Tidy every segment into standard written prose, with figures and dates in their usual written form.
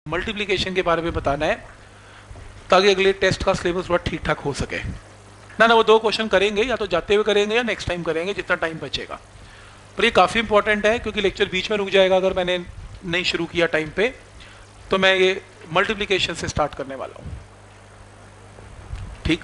Multiplication के बारे में बताना है ताकि अगले टेस्ट का सिलेबस थोड़ा ठीक ठाक हो सके ना। वो 2 क्वेश्चन करेंगे, या तो जाते हुए करेंगे या नेक्स्ट टाइम करेंगे जितना टाइम बचेगा। पर ये काफ़ी इंपॉर्टेंट है क्योंकि लेक्चर बीच में रुक जाएगा अगर मैंने नहीं शुरू किया टाइम पे। तो मैं ये मल्टीप्लिकेशन से स्टार्ट करने वाला हूँ, ठीक।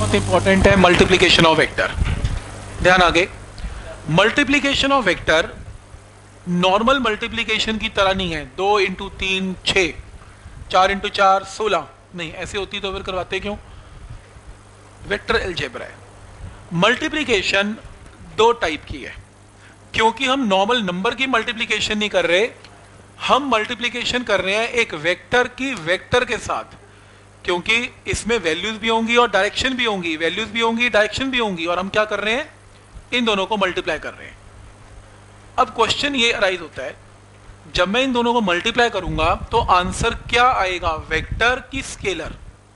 बहुत इंपॉर्टेंट है मल्टीप्लीकेशन ऑफ वेक्टर। ध्यान आगे, multiplication of vector normal multiplication की तरह नहीं है। 2 इंटू 3 6, 4 इंटू 4 16, नहीं ऐसे होती तो फिर करवाते क्यों? वेक्टर अलजेब्रा है। मल्टीप्लीकेशन दो टाइप की है, क्योंकि हम नॉर्मल नंबर की मल्टीप्लीकेशन नहीं कर रहे, हम मल्टीप्लीकेशन कर रहे हैं एक वेक्टर की वेक्टर के साथ, क्योंकि इसमें वैल्यूज भी होंगी और डायरेक्शन भी होंगी, वैल्यूज भी होंगी डायरेक्शन भी होंगी, और हम क्या कर रहे हैं? इन दोनों को मल्टीप्लाई कर रहे हैं। अब क्वेश्चन ये अराइज होता है, जब मैं इन दोनों को मल्टीप्लाई करूंगा तो आंसर क्या आएगा, वेक्टर की स्केलर?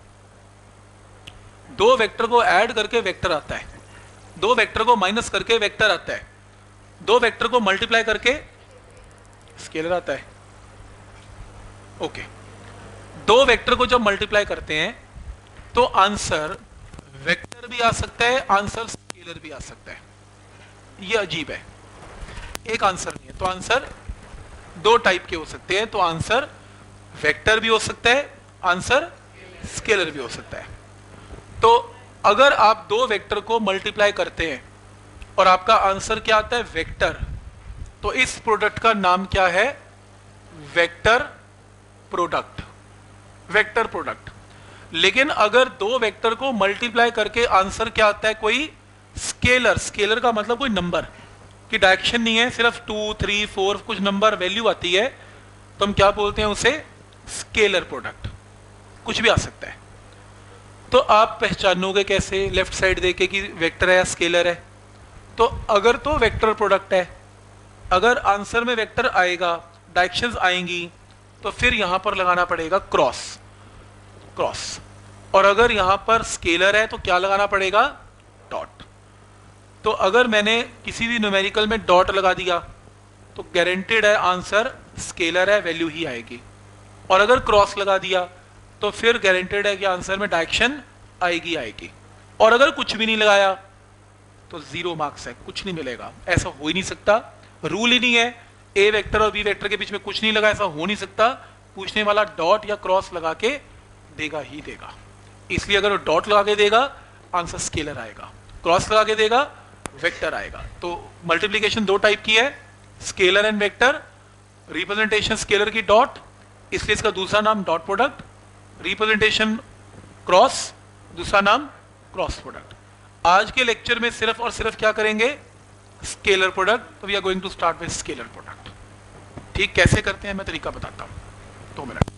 दो वेक्टर को ऐड करके वेक्टर आता है, दो वेक्टर को माइनस करके वेक्टर आता है, दो वेक्टर को मल्टीप्लाई करके स्केलर आता है। ओके, दो वेक्टर को जब मल्टीप्लाई करते हैं तो आंसर वेक्टर भी आ सकता है, आंसर स्केलर भी आ सकता है। ये अजीब है, एक आंसर नहीं है। तो आंसर दो टाइप के हो सकते हैं, तो आंसर वेक्टर भी हो सकता है, आंसर स्केलर भी हो सकता है। तो अगर आप दो वेक्टर को मल्टीप्लाई करते हैं और आपका आंसर क्या आता है? वेक्टर, तो इस प्रोडक्ट का नाम क्या है? Vector product, vector product. लेकिन अगर दो वेक्टर को मल्टीप्लाई करके आंसर क्या आता है? कोई स्केलर, स्केलर का मतलब कोई नंबर की डायरेक्शन नहीं है, सिर्फ 2 3 4 कुछ नंबर वैल्यू आती है, तो हम क्या बोलते हैं उसे? Scalar product. कुछ भी आ सकता है। तो आप पहचानोगे कैसे लेफ्ट साइड देके कि वेक्टर है या स्केलर है? तो अगर तो वेक्टर प्रोडक्ट है, अगर आंसर में वेक्टर आएगा, डायरेक्शंस आएंगी, तो फिर यहां पर लगाना पड़ेगा क्रॉस, क्रॉस। और अगर यहां पर स्केलर है तो क्या लगाना पड़ेगा? डॉट। तो अगर मैंने किसी भी न्यूमेरिकल में डॉट लगा दिया तो गारंटेड है आंसर स्केलर है, वैल्यू ही आएगी। और अगर क्रॉस लगा दिया तो फिर गारंटेड है कि आंसर में डायरेक्शन आएगी आएगी। और अगर कुछ भी नहीं लगाया तो 0 मार्क्स है, कुछ नहीं मिलेगा। ऐसा हो ही नहीं सकता, रूल ही नहीं है ए वेक्टर और बी वेक्टर के बीच में कुछ नहीं लगा, ऐसा हो नहीं सकता। पूछने वाला डॉट या क्रॉस लगा के देगा ही देगा। इसलिए अगर वो डॉट लगा के देगा आंसर स्केलर आएगा, क्रॉस लगा के देगा वेक्टर आएगा। तो मल्टीप्लीकेशन दो टाइप की है, scalar and vector. Representation scalar की डॉट, इसलिए इसका दूसरा नाम डॉट प्रोडक्ट। रिप्रेजेंटेशन क्रॉस, दूसरा नाम क्रॉस प्रोडक्ट। आज के लेक्चर में सिर्फ और सिर्फ क्या करेंगे? Scalar product. तो we are going to start with scalar product. ठीक, कैसे करते हैं मैं तरीका बताता हूं, 2 मिनट।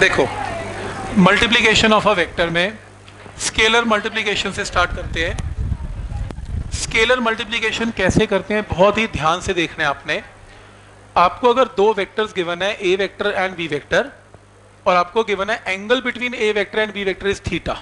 देखो, मल्टीप्लिकेशन ऑफ अ वेक्टर में स्केलर मल्टीप्लिकेशन से स्टार्ट करते हैं। स्केलर मल्टीप्लिकेशन कैसे करते हैं बहुत ही ध्यान से देखना है आपने। आपको अगर दो वेक्टर्स गिवन है, A vector and B vector, और आपको गिवन है angle between A vector and B vector is theta.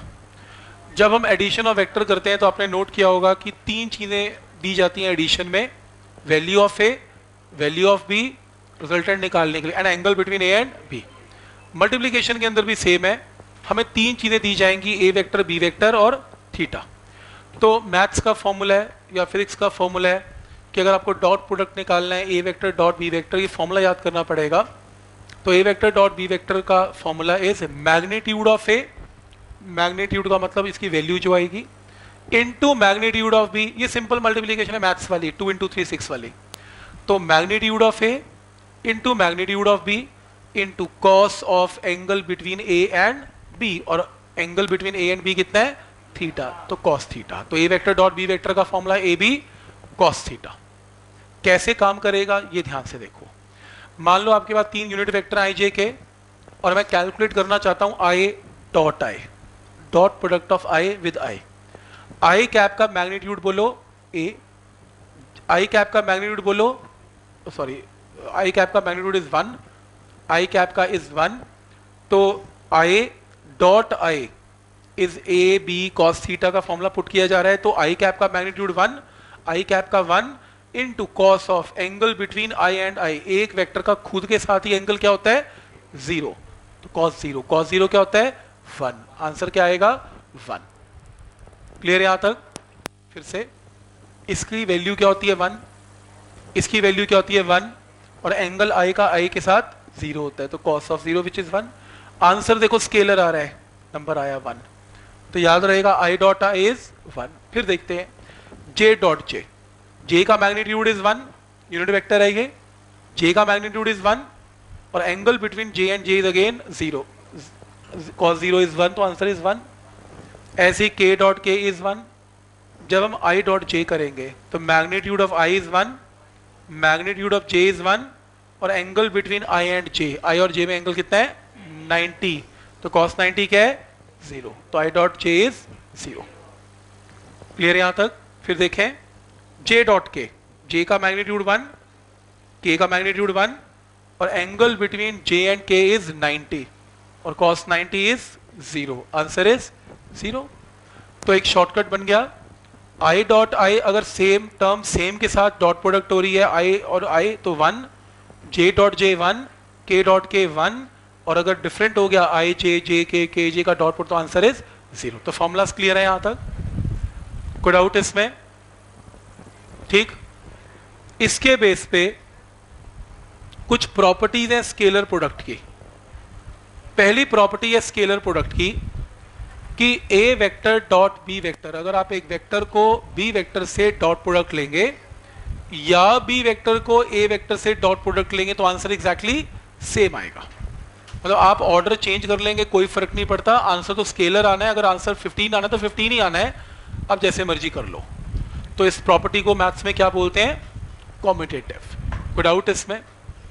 जब हम एडिशन ऑफ वेक्टर करते हैं तो आपने नोट किया होगा कि तीन चीजें दी जाती हैं एडिशन में, value of A, value of B, resultant निकालने के लिए, and angle between A and B. Multiplication के अंदर भी सेम है, हमें तीन चीजें दी जाएंगी, ए वेक्टर, बी वेक्टर और थीटा। तो मैथ्स का फॉर्मूला है या फिजिक्स का फॉर्मूला है कि अगर आपको डॉट प्रोडक्ट निकालना है, A vector dot B vector, ये फॉर्मूला याद करना पड़ेगा। तो A vector dot B vector का formula is magnitude of A, magnitude का मतलब इसकी वैल्यू जो आएगी, इनटू मैग्नीट्यूड ऑफ बी। ये सिंपल मल्टीप्लिकेशन है मैथ्स वाली, 2 × 3 6 वाली। तो magnitude of A into magnitude of B into cos of angle between A and B, और angle between A and B कितना है, थीटा, तो कॉस थीटा। तो A vector dot B vector का formula A B cos theta. कैसे काम करेगा ये ध्यान से देखो। मान लो आपके पास तीन यूनिट वेक्टर आई जे के, और मैं कैलकुलेट करना चाहता हूं i dot i, dot product of i with i. I cap का मैग्नीट्यूड बोलो ए, आई कैप का मैग्नीट्यूड बोलो, सॉरी, आई कैप का मैग्नीट्यूड इज 1, आई कैप का इज 1, तो i dot i is A B cos theta का formula put किया जा रहा है। तो आई कैप का मैग्नीट्यूड 1, आई कैप का 1 into cos of angle between i and आई। एक वेक्टर का खुद के साथ ही एंगल क्या होता है, 0, तो कॉस 0, कॉस 0 क्या होता है, 1। आंसर क्या आएगा, 1। क्लियर यहां तक? फिर से, इसकी वैल्यू क्या होती है 1, इसकी वैल्यू क्या होती है 1, और एंगल आई का आई के साथ 0 होता है, तो cos of 0 which is 1। Answer देखो स्केलर आ रहा है, नंबर आया 1, तो याद रहेगा आई डॉट आई इज 1। फिर देखते हैं जे डॉट जे, जे का मैग्नीट्यूड इज 1, यूनिट वेक्टर है ये, जे का मैग्नीट्यूड इज 1, और angle between j and j is again 0, cos 0 is 1, तो आंसर इज 1। ऐसे ही k डॉट k इज 1। जब हम i डॉट j करेंगे तो magnitude of i is 1, magnitude of j is 1, और angle between i and j, i और j में एंगल कितना है, 90, तो cos 90 क्या है, 0, तो i dot j is 0। Clear यहां तक? फिर देखें j डॉट k, j का मैग्नीट्यूड 1, k का मैग्नीट्यूड 1, और angle between j and k is 90, और cos 90 इज 0, आंसर इज 0। तो एक शॉर्टकट बन गया, i डॉट i अगर सेम टर्म सेम के साथ डॉट प्रोडक्ट हो रही है i और i तो 1, j dot j 1, k dot k 1, और अगर डिफरेंट हो गया i j j k j का डॉट प्रोडक्ट तो आंसर इज 0। तो फॉर्मूलाज क्लियर है यहां तक? कोई डाउट इसमें? ठीक। इसके बेस पे कुछ प्रॉपर्टीज हैं स्केलर प्रोडक्ट की। पहली प्रॉपर्टी है स्केलर प्रोडक्ट की कि A vector dot B vector, अगर आप एक वेक्टर को बी वेक्टर से डॉट प्रोडक्ट लेंगे या बी वेक्टर को ए वेक्टर से डॉट प्रोडक्ट लेंगे तो आंसर एग्जैक्टली सेम आएगा। मतलब आप ऑर्डर चेंज कर लेंगे कोई फर्क नहीं पड़ता, आंसर तो स्केलर आना है। अगर आंसर 15 आना है तो 15 ही आना है, आप जैसे मर्जी कर लो। तो इस प्रॉपर्टी को मैथ्स में क्या बोलते हैं, कॉम्यूटेटिव। कोई डाउट इसमें?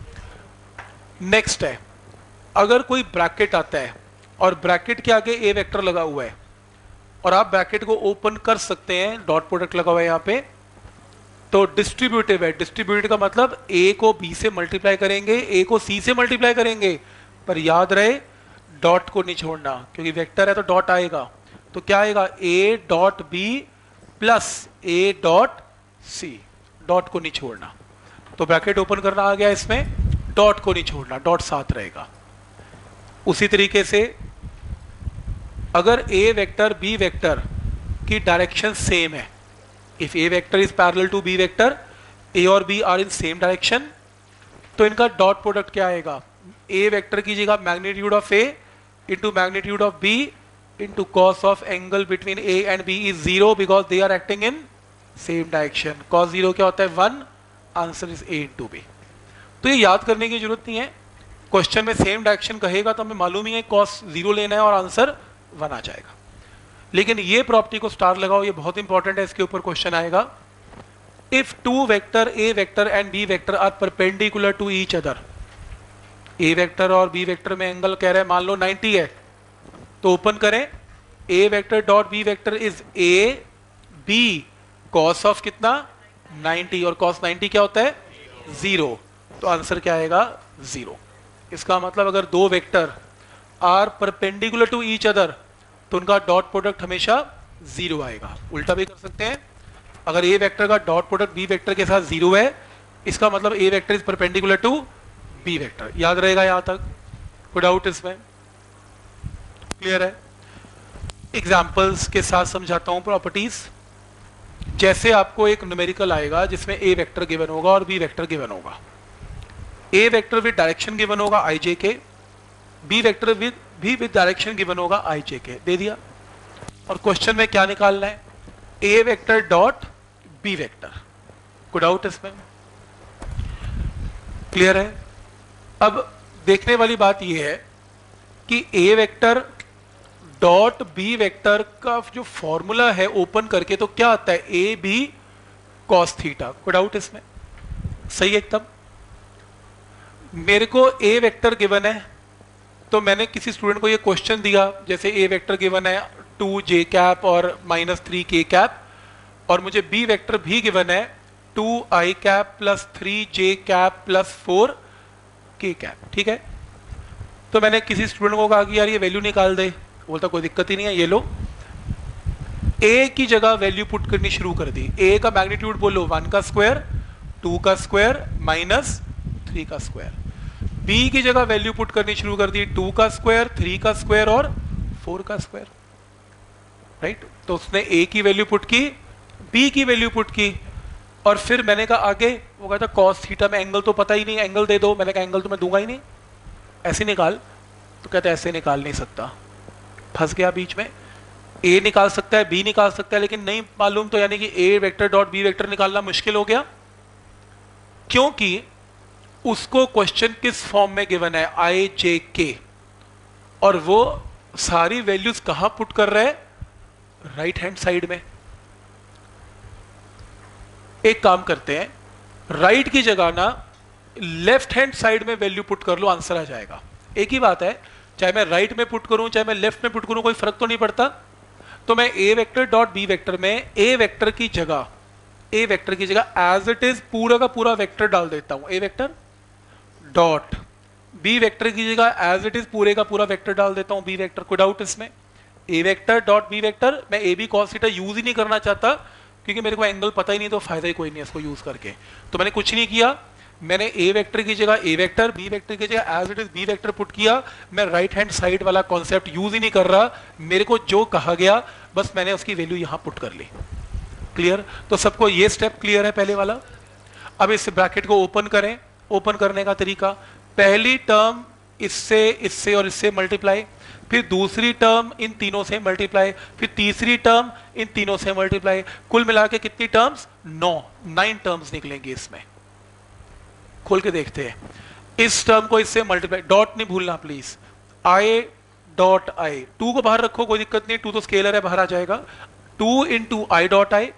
नेक्स्ट है, अगर कोई ब्रैकेट आता है और ब्रैकेट के आगे ए वेक्टर लगा हुआ है और आप ब्रैकेट को ओपन कर सकते हैं, डॉट प्रोडक्ट लगा हुआ है यहाँ पे, तो डिस्ट्रीब्यूटिव है। डिस्ट्रीब्यूटिव का मतलब ए को बी से मल्टीप्लाई करेंगे, ए को सी से मल्टीप्लाई करेंगे, पर याद रहे डॉट को नहीं छोड़ना, क्योंकि वेक्टर है तो डॉट आएगा। तो क्या आएगा, A dot B plus A dot C, dot को नहीं छोड़ना। तो ब्रैकेट ओपन करना आ गया इसमें, डॉट को नहीं छोड़ना, डॉट साथ रहेगा। उसी तरीके से अगर ए वेक्टर बी वेक्टर की डायरेक्शन सेम है, if A vector is parallel to B vector, A और B are in same direction, तो इनका डॉट प्रोडक्ट क्या आएगा, ए वेक्टर की जगह magnitude of A into magnitude of B into cos of angle between A and B is 0 because they are acting in same direction. Cos 0 क्या होता है, 1, answer is A into B. तो ये याद करने की जरूरत नहीं है, क्वेश्चन में सेम डायरेक्शन कहेगा तो हमें मालूम ही है कॉस 0 लेना है और आंसर 1 आ जाएगा। लेकिन ये प्रॉपर्टी को स्टार लगाओ, ये बहुत इंपॉर्टेंट है, इसके ऊपर क्वेश्चन आएगा। If two vector A vector and B vector are perpendicular to each other, A vector और बी वेक्टर में एंगल कह रहे हैं मान लो 90 है, तो ओपन करें, A vector dot B vector is A B cos of कितना 90, और कॉस 90 क्या होता है 0, तो आंसर क्या आएगा 0। इसका मतलब अगर दो vector are perpendicular to each other तो उनका डॉट प्रोडक्ट हमेशा 0 आएगा। उल्टा भी कर सकते हैं, अगर ए वेक्टर का डॉट प्रोडक्ट बी वेक्टर के साथ 0 है, इसका मतलब A vector is perpendicular to B vector. याद रहेगा यहां तक? कोई डाउट इसमें? क्लियर है? एग्जाम्पल्स के साथ समझाता हूं प्रॉपर्टीज। जैसे आपको एक न्यूमेरिकल आएगा जिसमें ए वेक्टर गिवन होगा और बी वेक्टर गिवन होगा। A vector with direction given होगा i j k, B vector with direction given होगा आई जे के, दे दिया। और क्वेश्चन में क्या निकालना है? A vector dot B vector. कोई डाउट इसमें? क्लियर है? अब देखने वाली बात यह है कि A vector dot B vector का जो फॉर्मूला है ओपन करके तो क्या आता है, ए बी कॉस थीटा। कोई डाउट इसमें? सही एकदम। मेरे को ए वेक्टर गिवन है, तो मैंने किसी स्टूडेंट को ये क्वेश्चन दिया, जैसे ए वेक्टर गिवन है 2j कैप और -3k कैप, और मुझे बी वेक्टर भी गिवन है 2i cap plus 3j cap plus 4k cap. ठीक है, तो मैंने किसी स्टूडेंट को कहा कि यार ये वैल्यू निकाल दे, बोलता कोई दिक्कत ही नहीं है, ये लो। ए की जगह वैल्यू पुट करनी शुरू कर दी। ए का मैग्नीट्यूड बोलो 1 का स्क्वायर, 2 का स्क्वायर माइनस 3 का स्क्वायर। बी की जगह वैल्यू पुट करनी शुरू कर दी, 2 का स्क्वायर, 3 का स्क्वायर और 4 का स्क्वायर। राइट, तो उसने ए की वैल्यू पुट की, बी की वैल्यू पुट की, और फिर मैंने कहा आगे, वो कहता कॉस थीटा में एंगल तो पता ही नहीं, एंगल दे दो। मैंने कहा एंगल तो मैं दूंगा ही नहीं, ऐसे निकाल। तो कहता है ऐसे निकाल नहीं सकता, फंस गया बीच में। ए निकाल सकता है, बी निकाल सकता है, लेकिन नहीं मालूम, तो यानी कि A vector dot B vector निकालना मुश्किल हो गया, क्योंकि उसको क्वेश्चन किस फॉर्म में गिवन है, आई जे के, और वो सारी वैल्यूज कहां पुट कर रहे हैं, राइट हैंड साइड में। एक काम करते हैं, राइट की जगह ना लेफ्ट हैंड साइड में वैल्यू पुट कर लो, आंसर आ जाएगा। एक ही बात है, चाहे मैं राइट में पुट करूं चाहे मैं लेफ्ट में पुट करूं, कोई फर्क तो नहीं पड़ता। तो मैं A vector dot B vector में ए वेक्टर की जगह एज इट इज पूरा का पूरा वेक्टर डाल देता हूं। A vector dot B vector की जगह एज इट इज पूरे का पूरा वेक्टर डाल देता हूं, बी वेक्टर। कोई डाउट इसमें? A vector dot B vector, मैं A B cos theta use ही नहीं करना चाहता, क्योंकि मेरे को एंगल पता ही नहीं, तो फायदा ही कोई नहीं है इसको यूज करके। तो मैंने कुछ नहीं किया, मैंने ए वेक्टर की जगह ए वेक्टर, बी वेक्टर की जगह as it is B vector put किया। मैं राइट हैंड साइड वाला कॉन्सेप्ट यूज ही नहीं कर रहा, मेरे को जो कहा गया बस मैंने उसकी वैल्यू यहां पुट कर ली। क्लियर? तो सबको ये स्टेप क्लियर है पहले वाला। अब इस ब्रैकेट को ओपन करें। ओपन करने का तरीका, पहली टर्म इससे और इससे मल्टीप्लाई, फिर दूसरी टर्म इन तीनों से मल्टीप्लाई, फिर तीसरी टर्म इन तीनों से मल्टीप्लाई। कुल मिला के कितनी टर्म्स? 9 टर्म्स निकलेंगी इसमें। खोल के देखते हैं। इस टर्म को इससे मल्टीप्लाई, डॉट नहीं भूलना प्लीज, आई डॉट आई, 2 को बाहर रखो, कोई दिक्कत नहीं, 2 तो स्केलर है, बाहर आ जाएगा। 2 into i dot i,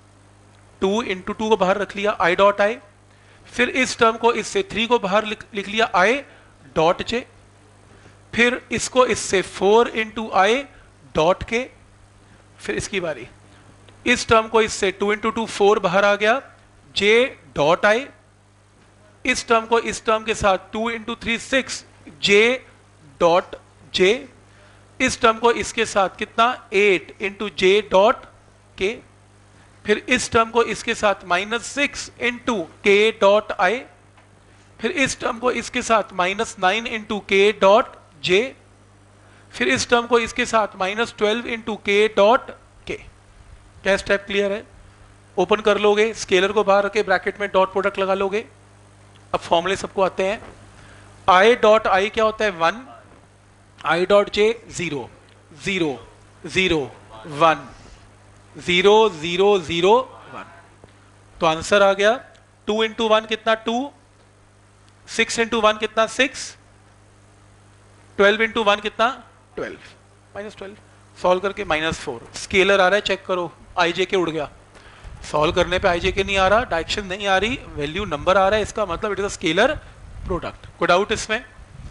2 into 2 को बाहर रख लिया, आई डॉट आई। फिर इस टर्म को इससे 3 को बाहर लिख लिया, आई डॉट जे। फिर इसको इससे 4 इंटू आई डॉट के। फिर इसकी बारी, इस टर्म को इससे 2 इंटू 2 4 बाहर आ गया, जे डॉट आई। इस टर्म को इस टर्म के साथ 2 इंटू 3 6, जे डॉट जे। इस टर्म को इसके साथ कितना, 8 इंटू जे डॉट के। फिर इस टर्म को इसके साथ -6 इंटू के डॉट आई। फिर इस टर्म को इसके साथ -9 इंटू के डॉट जे। फिर इस टर्म को इसके साथ -12 इंटू के डॉट के। क्या स्टेप क्लियर है? ओपन कर लोगे, स्केलर को बाहर रखे, ब्रैकेट में डॉट प्रोडक्ट लगा लोगे। अब फॉर्मूले सबको आते हैं। आई डॉट आई क्या होता है, 1, आई डॉट जे 0 0 0 1 0 0 0 1। तो आंसर आ गया 2 इंटू 1 कितना 2, 6 इंटू 1 कितना 6, 12 इंटू 1 कितना 12, -12। सॉल्व करके -4 स्केलर आ रहा है, चेक करो, आई जे के उड़ गया। सॉल्व करने पे आई जे के नहीं आ रहा, डायरेक्शन नहीं आ रही, वैल्यू नंबर आ रहा है, इसका मतलब it is a scalar product. कोई डाउट इसमें?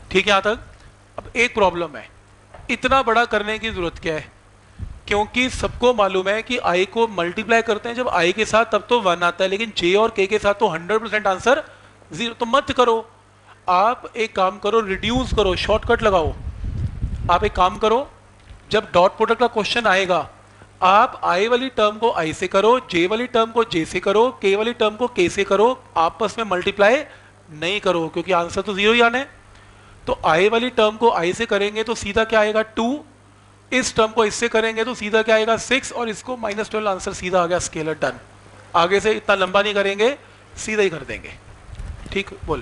ठीक है यहाँ तक। अब एक प्रॉब्लम है, इतना बड़ा करने की जरूरत क्या है, क्योंकि सबको मालूम है कि i को मल्टीप्लाई करते हैं जब i के साथ तब तो 1 आता है, लेकिन j और k के साथ तो 100% आंसर 0, तो मत करो। आप एक काम करो, रिड्यूस करो, शॉर्टकट लगाओ। आप एक काम करो, जब डॉट प्रोडक्ट का क्वेश्चन आएगा आप i वाली टर्म को i से करो, j वाली टर्म को j से करो, k वाली टर्म को k से करो, आपस में मल्टीप्लाई नहीं करो, क्योंकि आंसर तो 0 ही आना है। तो i वाली टर्म को i से करेंगे तो सीधा क्या आएगा 2, इस टर्म को इससे करेंगे तो सीधा क्या आएगा 6, और इसको -12, आंसर सीधा आ गया, स्केलर डन। आगे से इतना लंबा नहीं करेंगे, सीधा ही कर देंगे। ठीक, बोल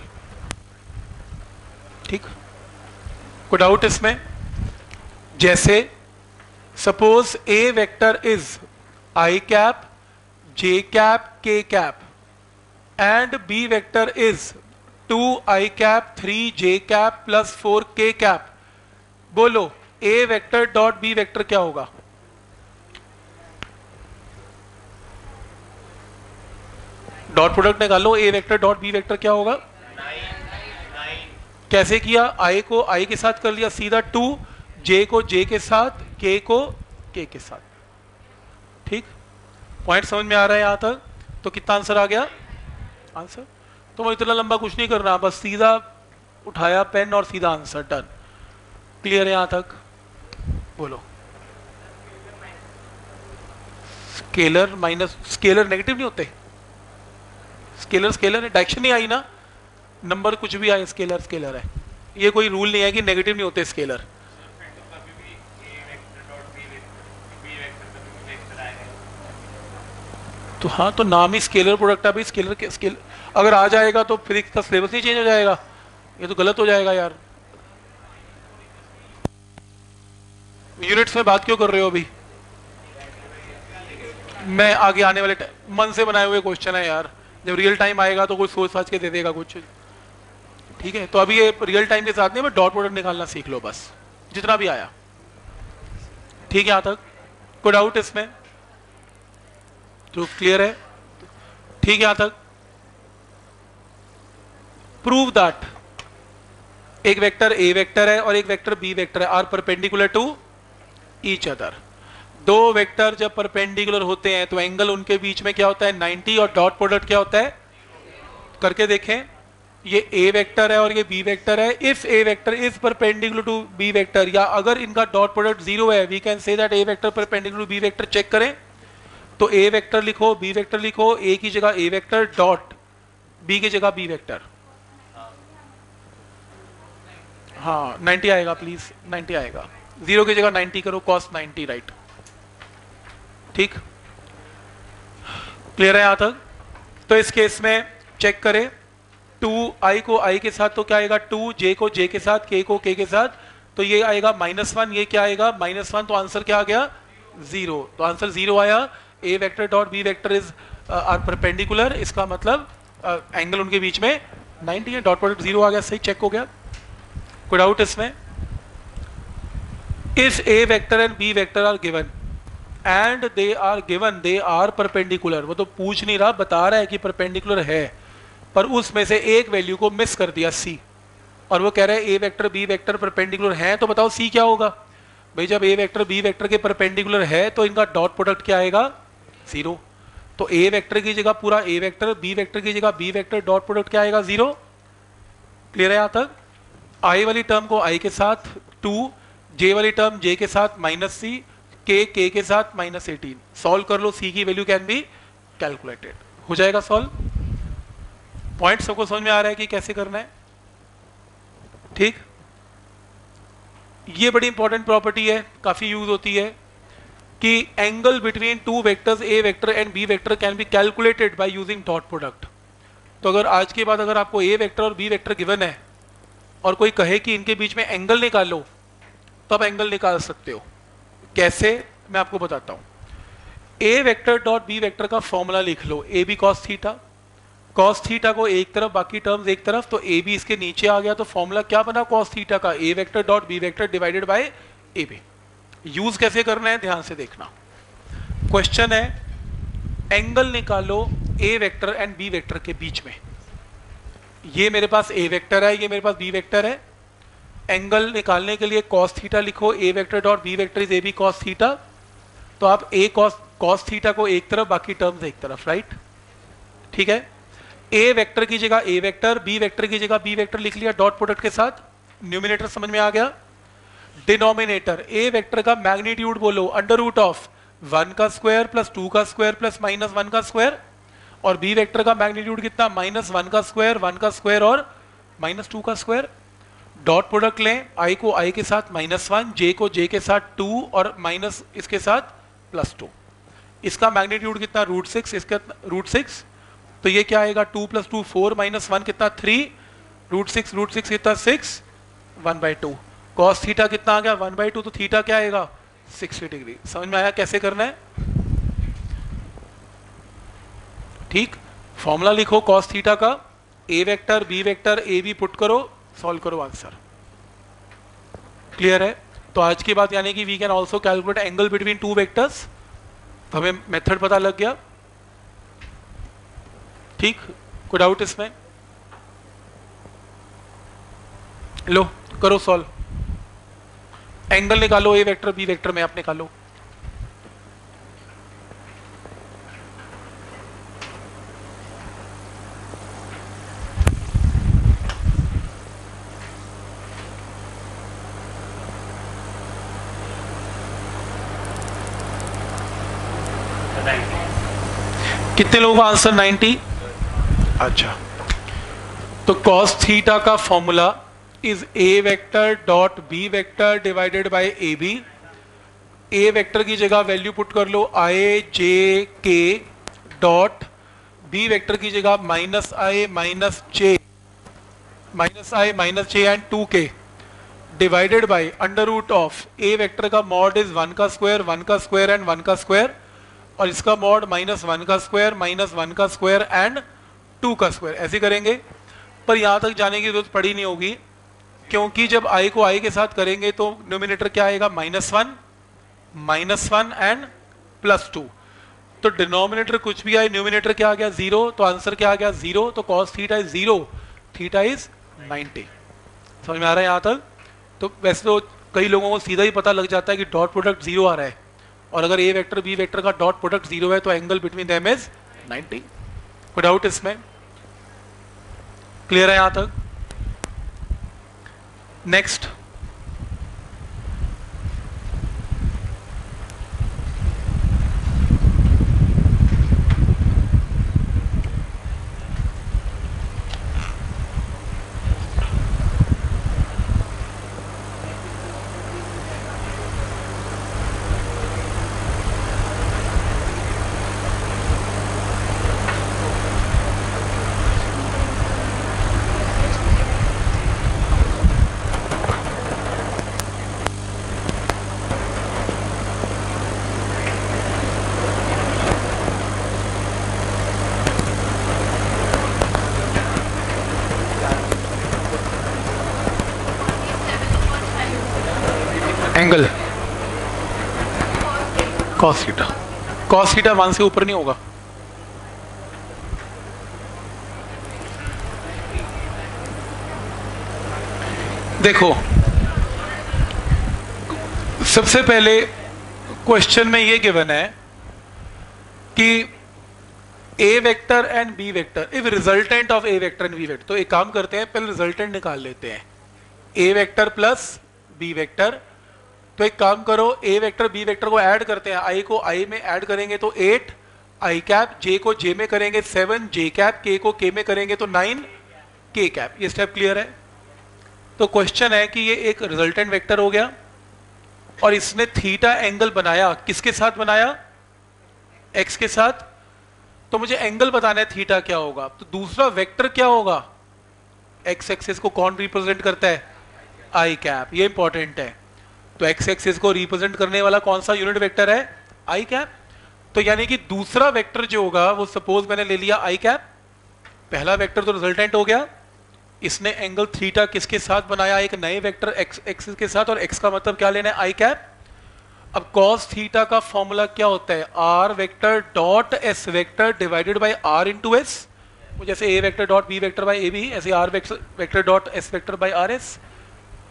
ठीक, कोई डाउट इसमें? जैसे suppose A vector is i cap, j cap, k cap and b vector is 2i cap, 3j cap plus 4k cap. बोलो A vector dot B vector क्या होगा? डॉट प्रोडक्ट निकालो, A vector dot B vector क्या होगा? 9। कैसे किया? i को i के साथ कर लिया सीधा 2, j को j के साथ, k को k के साथ। ठीक, पॉइंट समझ में आ रहा है यहां तक? तो कितना आंसर आ गया? आंसर तो मैं इतना लंबा कुछ नहीं कर रहा, बस सीधा उठाया पेन और सीधा आंसर, डन। क्लियर है यहां तक? बोलो। स्केलर माइनस स्केलर नेगेटिव नहीं होते, स्केलर स्केलर है, डायरेक्शन नहीं आई ना, नंबर कुछ भी आए स्केलर स्केलर है, ये कोई रूल नहीं है कि नेगेटिव नहीं होते स्केलर। तो हाँ, तो नाम ही स्केलर प्रोडक्ट है भाई, स्केलर के स्केल अगर आ जाएगा तो फिर इसका सिलेबस नहीं चेंज हो जाएगा, ये तो गलत हो जाएगा यार। यूनिट्स में बात क्यों कर रहे हो अभी? मैं आगे आने वाले मन से बनाए हुए क्वेश्चन है यार, जब रियल टाइम आएगा तो कुछ सोच समझ के दे देगा कुछ। ठीक है, तो अभी ये रियल टाइम के साथ नहीं, मैं डॉट प्रोडक्ट निकालना सीख लो बस, जितना भी आया। ठीक है, यहां तक कोई डाउट इसमें? तो क्लियर है? ठीक है, यहां तक। प्रूव दैट एक वेक्टर ए वेक्टर है और एक वेक्टर बी वेक्टर है, are perpendicular to each other. दो वेक्टर जब परपेंडिकुलर होते हैं तो एंगल उनके बीच में क्या होता है? 90, और डॉट प्रोडक्ट क्या होता है? करके देखें, ये ए वेक्टर है और ये बी वेक्टर है। If A vector is perpendicular to B vector, या अगर इनका डॉट प्रोडक्ट 0 है, we can say that A vector perpendicular to B vector. Check करें तो ए वेक्टर लिखो, बी वेक्टर लिखो, ए की जगह ए वेक्टर डॉट बी की जगह बी वेक्टर। हाँ 90 आएगा, प्लीज 90 आएगा, 0 की जगह 90 करो, cos 90, राइट। ठीक, क्लियर है यहां तक? तो इस केस में चेक करें, 2i को i के साथ तो क्या आएगा 2, j को j के साथ, k को k के साथ, तो ये आएगा -1, ये क्या आएगा -1, तो आंसर क्या आ गया? 0। तो आंसर 0 आया। A vector dot B vector is are perpendicular, इसका मतलब एंगल उनके बीच में 90 है, डॉट प्रोडक्ट 0 आ गया, सही चेक हो गया। कोई डाउट इसमें? If A vector and B vector are given and they are given they are perpendicular, वो तो पूछ नहीं रहा, बता रहा है कि परपेंडिकुलर है, पर उसमें से एक वैल्यू को मिस कर दिया सी, और वो कह रहा है A vector B vector perpendicular है, तो बताओ सी क्या होगा? भाई जब ए वेक्टर बी वेक्टर के परपेंडिकुलर है तो इनका डॉट प्रोडक्ट क्या आएगा? 0। तो ए वेक्टर की जगह पूरा ए वेक्टर, बी वेक्टर की जगह बी वेक्टर, डॉट प्रोडक्ट क्या आएगा? 0। क्लियर है यहां तक? आई वाली टर्म को आई के साथ 2, जे वाली टर्म जे के साथ -c, के के साथ -18। सॉल्व कर लो, सी की वैल्यू कैन बी कैलकुलेटेड, हो जाएगा सॉल्व। पॉइंट सबको समझ में आ रहा है कि कैसे करना है? ठीक, ये बड़ी इंपॉर्टेंट प्रॉपर्टी है, काफी यूज होती है कि angle between two vectors A vector and B vector can be calculated by using dot product. तो अगर आज के बाद अगर आपको ए वेक्टर और बी वेक्टर गिवन है और कोई कहे कि इनके बीच में एंगल निकालो, तो आप एंगल निकाल सकते हो। कैसे, मैं आपको बताता हूं। A vector dot B vector का फॉर्मूला लिख लो, A B cos theta, cos theta को एक तरफ, बाकी टर्म्स एक तरफ, तो ए बी इसके नीचे आ गया, तो फॉर्मूला क्या बना कॉस थीटा का? A vector dot B vector divided by A B. Use कैसे करना है ध्यान से देखना। क्वेश्चन है एंगल निकालो A vector and B vector के बीच में। ये मेरे पास ए वेक्टर है, ये मेरे पास बी वेक्टर है, एंगल निकालने के लिए कॉस थीटा लिखो, A vector dot B vector is A B cos theta, तो आप ए कॉस थीटा को एक तरफ, बाकी टर्म्स एक तरफ, राइट? ठीक है, ए वेक्टर की जगह ए वेक्टर, बी वेक्टर की जगह बी वेक्टर लिख लिया डॉट प्रोडक्ट के साथ। न्यूमिनेटर समझ में आ गया। डिनोमिनेटर ए वेक्टर का मैग्नीट्यूड बोलो अंडर रूट ऑफ 1 का स्क्वायर प्लस 2 का स्क्वायर प्लस माइनस 1 का स्क्वायर, और बी वेक्टर का मैग्नीट्यूड कितना, -1 का स्क्वायर, 1 का स्क्वायर और -2 का स्क्वायर। डॉट प्रोडक्ट लें, आई को आई के साथ -1, जे को जे के साथ 2 और माइनस इसके साथ +2। इसका मैग्नीट्यूड कितना, √6, इसका √6, तो ये क्या आएगा, 2 + 2 4 -1 कितना 3, √6 कितना 6, 1/2। कॉस थीटा कितना आ गया 1/2, तो थीटा क्या आएगा 60 डिग्री। समझ में आया कैसे करना है? ठीक, फॉर्मूला लिखो कॉस थीटा का, A vector B vector A B put करो, सॉल्व करो, आंसर क्लियर है। तो आज की बात यानी कि we can also calculate angle between two vectors, तो हमें मेथड पता लग गया। ठीक, कोई डाउट इसमें? लो करो सॉल्व, एंगल निकालो ए वेक्टर बी वेक्टर में, आप निकालो। कितने लोगों का आंसर 90? अच्छा, तो cos थीटा का formula is A vector dot B vector divided by A B. A vector की जगह वैल्यू पुट कर लो आई जे के डॉट, बी वेक्टर की जगह -i minus J and 2k divided by under root of A vector का mod is 1 का square and 1 का square, और इसका मॉड -1 का स्क्वायर एंड 2 का स्क्वायर। ऐसे करेंगे, पर यहां तक जाने की जरूरत पड़ी नहीं होगी, क्योंकि जब i को i के साथ करेंगे तो न्यूमिनेटर क्या आएगा, -1 एंड +2, तो डिनोमिनेटर कुछ भी आए, न्यूमिनेटर क्या आ गया 0, तो आंसर क्या आ गया 0, तो cos theta is 0, theta is 90। समझ में आ रहा है यहां तक? तो वैसे तो कई लोगों को सीधा ही पता लग जाता है कि डॉट प्रोडक्ट 0 आ रहा है, और अगर ए वेक्टर बी वेक्टर का डॉट प्रोडक्ट 0 है तो एंगल बिटवीन देम इज 90। कोई डाउट इसमें? क्लियर है यहां तक? नेक्स्ट, एंगल cos थीटा 1 से ऊपर नहीं होगा। देखो, सबसे पहले क्वेश्चन में ये गिवन है कि A vector and B vector if resultant of A vector and B vector, तो एक काम करते हैं, पहले रिजल्टेंट निकाल लेते हैं, A vector plus B vector. तो एक काम करो, ए वेक्टर बी वेक्टर को ऐड करते हैं, आई को आई में ऐड करेंगे तो 8 आई कैप, जे को जे में करेंगे 7 जे कैप, के को के में करेंगे तो 9 के कैप। ये स्टेप क्लियर है? तो क्वेश्चन है कि ये एक रिजल्टेंट वेक्टर हो गया और इसने थीटा एंगल बनाया, किसके साथ बनाया, एक्स के साथ। तो मुझे एंगल बताना है थीटा क्या होगा, तो दूसरा वेक्टर क्या होगा, एक्स एक्सिस को कौन रिप्रेजेंट करता है, आई कैप, ये इंपॉर्टेंट है। तो एक्स एक्सिस को रिप्रेजेंट करने वाला कौन सा यूनिट वेक्टर है, आई कैप। तो यानी कि दूसरा वेक्टर जो होगा वो सपोज मैंने ले लिया आई कैप, पहला वेक्टर तो रिजल्टेंट हो गया, इसने एंगल थीटा किसके साथ बनाया, एक नए वेक्टर एक्स एक्सिस के साथ, और एक्स का मतलब क्या लेना है, आई कैप। अब cos थीटा का फॉर्मूला क्या होता है, R vector dot S vector divided by R into S, जैसे A vector dot B vector by A B, ऐसे R vector dot S vector by R S.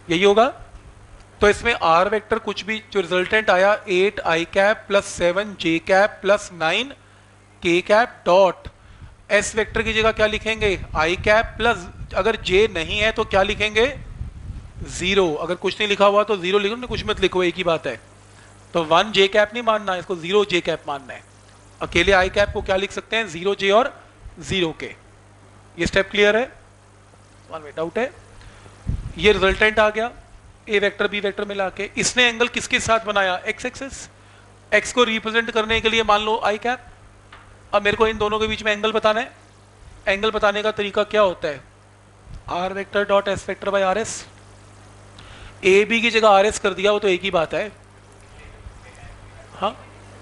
यही होगा। तो इसमें आर वेक्टर कुछ भी जो रिजल्टेंट आया 8 I cap plus 7 J cap plus 9 K cap dot S vector की जगह क्या लिखेंगे आई कैप प्लस, अगर जे नहीं है तो क्या लिखेंगे 0, अगर कुछ नहीं लिखा हुआ तो 0 लिखो ना, कुछ मत लिखो, एक ही बात है। तो 1 जे कैप नहीं मानना, इसको 0 जे कैप मानना है। अकेले आई कैप को क्या लिख सकते हैं 0 जे और 0 के। ये स्टेप क्लियर है? डाउट है? ये रिजल्टेंट आ गया ए वेक्टर बी वेक्टर मिला के। इसने एंगल किसके साथ बनाया एक्स एक्सिस, एक्स को रिप्रेजेंट करने के लिए मान लो आई कैप। अब मेरे को इन दोनों के बीच में एंगल बताना है। एंगल बताने का तरीका क्या होता है, R vector dot S vector by R S. A B की जगह आर एस कर दिया, वो तो एक ही बात है। हाँ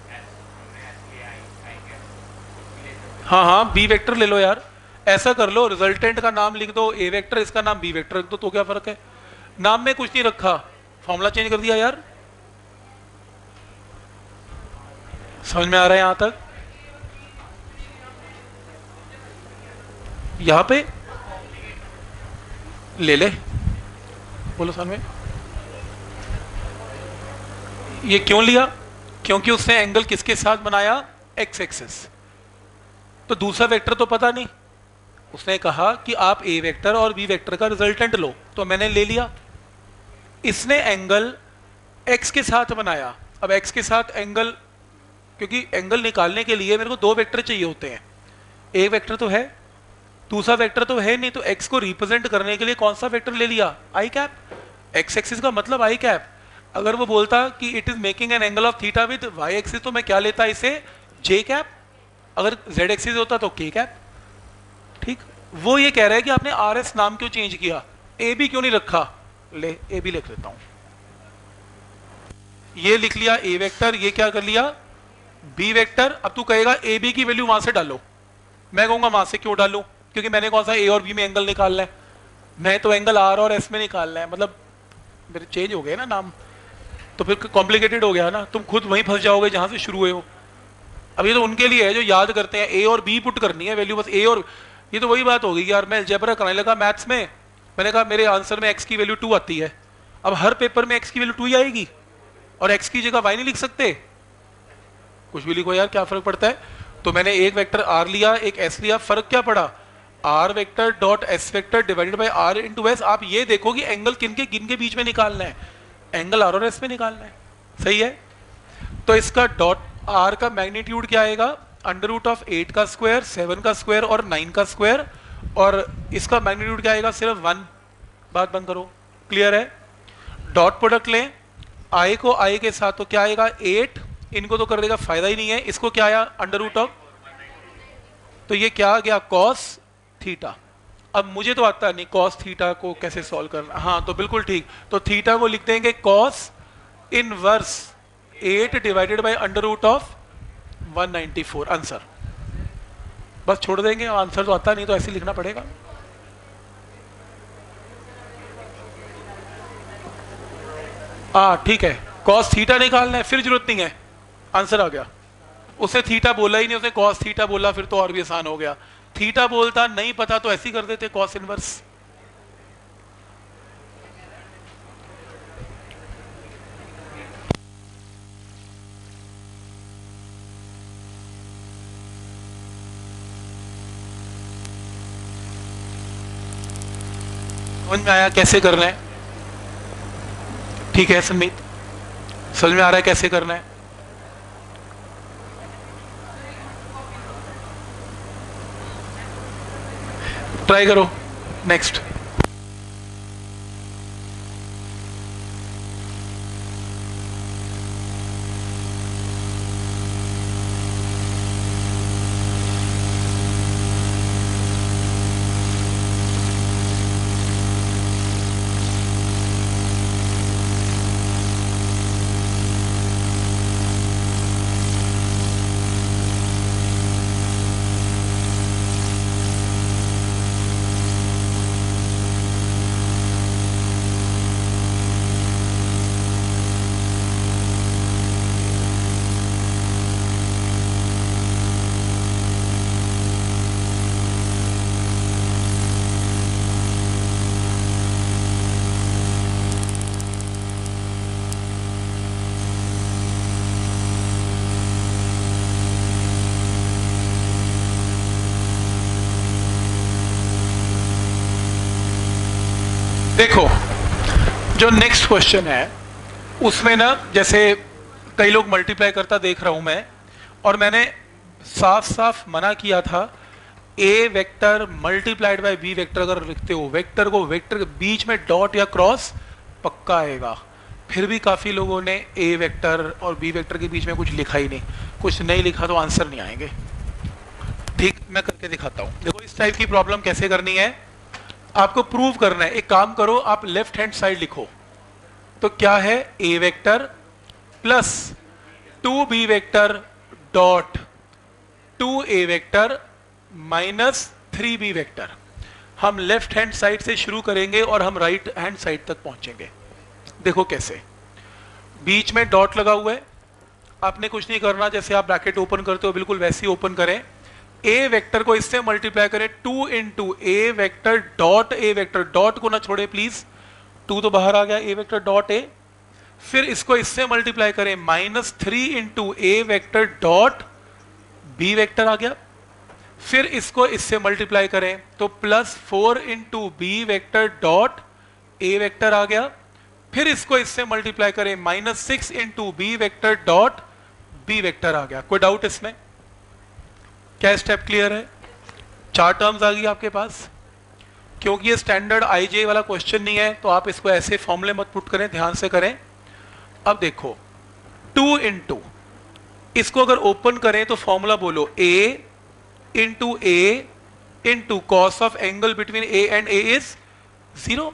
हाँ हाँ बी वेक्टर ले लो यार, ऐसा कर लो, रिजल्टेंट का नाम लिख दो ए वेक्टर, इसका नाम बी वेक्टर रख दो, तो क्या फर्क है, नाम में कुछ नहीं रखा, फॉर्मूला चेंज कर दिया यार। समझ में आ रहा है यहां तक? यहां पे ले ले, बोलो साल में। ये क्यों लिया, क्योंकि उसने एंगल किसके साथ बनाया एक्स एक्सिस। तो दूसरा वेक्टर तो पता नहीं, उसने कहा कि आप ए वेक्टर और बी वेक्टर का रिजल्टेंट लो, तो मैंने ले लिया। इसने एंगल एक्स के साथ बनाया। अब एक्स के साथ एंगल, क्योंकि एंगल निकालने के लिए मेरे को दो वेक्टर चाहिए होते हैं, एक वेक्टर तो है, दूसरा वेक्टर तो है नहीं, तो एक्स को रिप्रेजेंट करने के लिए कौन सा वेक्टर ले लिया आई कैप। एक्स एक्सिस का मतलब आई कैप। अगर वो बोलता कि it is making an angle of theta with Y axis, तो मैं क्या लेता इसे जे कैप, अगर जेड एक्सिस होता तो के कैप। ठीक, वो ये कह रहा है कि आपने आर एस नाम क्यों चेंज किया, ए बी क्यों नहीं रखा, ले ए बी लिख लेता हूं। ये लिख लिया ए वेक्टर, ये क्या कर लिया बी वेक्टर। अब तू कहेगा ए बी की वैल्यू वहां से डालो, मैं कहूंगा वहां से क्यों डालूं, क्योंकि मैंने कौन सा ए और बी में एंगल निकालना है, मैं तो एंगल आर और एस में निकालना है, मतलब मेरे चेंज हो गए ना नाम, तो फिर कॉम्प्लिकेटेड हो गया ना, तुम खुद वहीं फंस जाओगे जहां से शुरू हुए हो। अब ये तो उनके लिए है जो याद करते हैं, ए और बी पुट करनी है वैल्यू, बस ए और, ये तो वही बात होगी यार, मैं अलजेब्रा कराने लगा मैथ्स में, मैंने कहा मेरे आंसर में एक्स की वैल्यू 2 आती है, अब हर पेपर में एक्स की वैल्यू 2 ही आएगी और एक्स की जगह वाई नहीं लिख सकते, कुछ भी लिखो यार, क्या फर्क पड़ता है। तो मैंने एक वेक्टर आर लिया, एक एस लिया, फर्क क्या पड़ा, R vector dot S vector divided by R into S. आप ये देखो कि एंगल किन के बीच में निकालना है, एंगल आर और एस में निकालना है, सही है। तो इसका डॉट आर का मैग्नीट्यूड क्या आएगा, अंडर रूट ऑफ 8 का स्क्वायर, 7 का स्क्वायर और 9 का स्क्वायर, और इसका मैग्नीट्यूड क्या आएगा सिर्फ 1। बात बंद करो, क्लियर है। डॉट प्रोडक्ट लें, आई को आई के साथ तो क्या आएगा 8, इनको तो कर देगा, फायदा ही नहीं है, इसको क्या आया अंडर रूट ऑफ, तो ये क्या आ गया कॉस थीटा। अब मुझे तो आता नहीं कॉस थीटा को कैसे सॉल्व करना, हाँ तो बिल्कुल ठीक, तो थीटा को लिख देंगे cos inverse 8 divided by under root of 194, answer. बस छोड़ देंगे, आंसर तो आता नहीं तो ऐसे लिखना पड़ेगा। हाँ ठीक है, कॉस थीटा निकालना है, फिर जरूरत नहीं है, आंसर आ गया। उसे थीटा बोला ही नहीं, उसने कॉस थीटा बोला, फिर तो और भी आसान हो गया। थीटा बोलता नहीं पता तो ऐसे ही कर देते कॉस इनवर्स। समझ में आया कैसे करना है? ठीक है संमीत, समझ में आ रहा है कैसे करना है? ट्राई करो। नेक्स्ट, देखो जो नेक्स्ट क्वेश्चन है उसमें ना, जैसे कई लोग मल्टीप्लाई करता देख रहा हूं मैं, और मैंने साफ साफ मना किया था A vector multiplied by B vector अगर लिखते हो, वेक्टर को वेक्टर के बीच में डॉट या क्रॉस पक्का आएगा। फिर भी काफी लोगों ने ए वेक्टर और बी वेक्टर के बीच में कुछ लिखा ही नहीं, कुछ नहीं लिखा तो आंसर नहीं आएंगे। ठीक, मैं करके दिखाता हूं। देखो इस टाइप की प्रॉब्लम कैसे करनी है, आपको प्रूव करना है। एक काम करो, आप लेफ्ट हैंड साइड लिखो, तो क्या है A vector plus 2b vector dot 2a vector minus 3b vector. हम लेफ्ट हैंड साइड से शुरू करेंगे और हम राइट हैंड साइड तक पहुंचेंगे। देखो कैसे, बीच में डॉट लगा हुआ है, आपने कुछ नहीं करना, जैसे आप ब्रैकेट ओपन करते हो बिल्कुल वैसे ही ओपन करें। ए वेक्टर को इससे मल्टीप्लाई करें 2 into A vector dot A vector, dot को ना छोड़े प्लीज, 2 तो बाहर आ गया, ए वेक्टर डॉट ए। फिर इसको इससे मल्टीप्लाई करें -3 into A vector dot B vector आ गया। फिर इसको इससे मल्टीप्लाई करें तो +4 into B vector dot A vector आ गया। फिर इसको इससे मल्टीप्लाई करें -6 into B vector dot B vector आ गया। कोई डाउट इसमें? क्या स्टेप क्लियर है? 4 टर्म्स आ गई आपके पास। क्योंकि ये स्टैंडर्ड आईजे वाला क्वेश्चन नहीं है तो आप इसको ऐसे फॉर्मूले मत पुट करें, ध्यान से करें। अब देखो 2 इंटू, इसको अगर ओपन करें तो फॉर्मूला बोलो a into A into cos of angle between a and a is 0।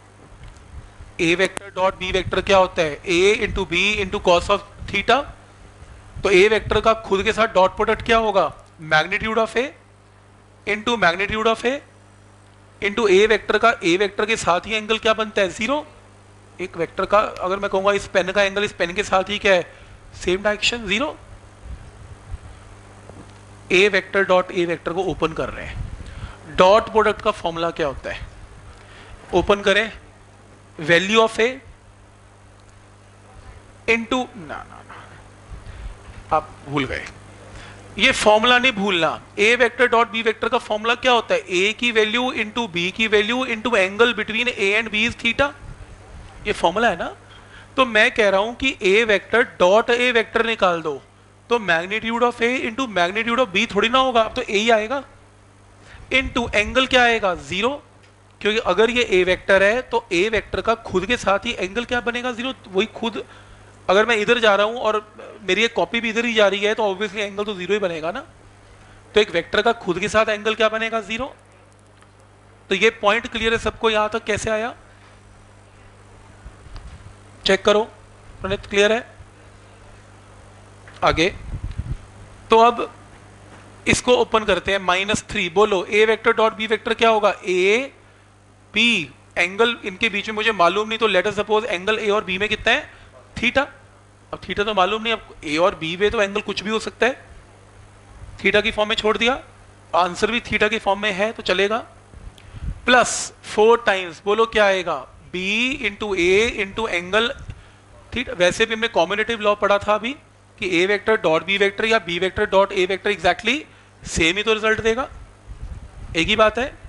a vector dot b vector क्या होता है? a into B into cos of theta. तो a वेक्टर का खुद के साथ डॉट प्रोडक्ट क्या होगा? Magnitude of a into magnitude of a into A vector का ए वेक्टर के साथ ही एंगल क्या बनता है? 0। एक वेक्टर का अगर मैं कहूंगा इस पेन का एंगल इस पेन के साथ ही क्या है? Same direction, 0। A vector dot A vector को ओपन कर रहे हैं। डॉट प्रोडक्ट का फॉर्मूला क्या होता है? ओपन करें, वैल्यू ऑफ ए इंटू ना, आप भूल गए, ये फॉर्मूला नहीं भूलना। A vector dot B vector का फॉर्मूला क्या होता है? ए की वैल्यू इंटू बी की value into angle between A and B is theta. ये फॉर्मूला है ना। तो मैं कह रहा हूं कि A vector dot A vector निकाल दो, तो magnitude of A into magnitude of B थोड़ी ना होगा, अब तो ए ही आएगा। इंटू एंगल क्या आएगा? 0, क्योंकि अगर ये ए वेक्टर है तो ए वेक्टर का खुद के साथ ही एंगल क्या बनेगा? 0। वही खुद, अगर मैं इधर जा रहा हूं और मेरी एक कॉपी भी इधर ही जा रही है तो ऑब्वियसली एंगल तो 0 ही बनेगा ना। तो एक वेक्टर का खुद के साथ एंगल क्या बनेगा? 0। तो ये पॉइंट क्लियर है सबको? यहां तक कैसे आया चेक करो। प्रणीत क्लियर है? आगे तो अब इसको ओपन करते हैं, -3। बोलो A vector dot B vector क्या होगा? ए बी, एंगल इनके बीच में मुझे मालूम नहीं, तो let us suppose angle A और बी में कितना है? थीटा। अब थीटा तो मालूम नहीं, अब ए और बी में तो एंगल कुछ भी हो सकता है। थीटा की फॉर्म में छोड़ दिया, आंसर भी थीटा की फॉर्म में है तो चलेगा। +4 टाइम्स, बोलो क्या आएगा? B into A into angle theta. वैसे भी हमने कॉम्बिनेटिव लॉ पढ़ा था अभी कि A vector dot B vector या B vector dot A vector exactly same ही तो रिजल्ट देगा, एक ही बात है।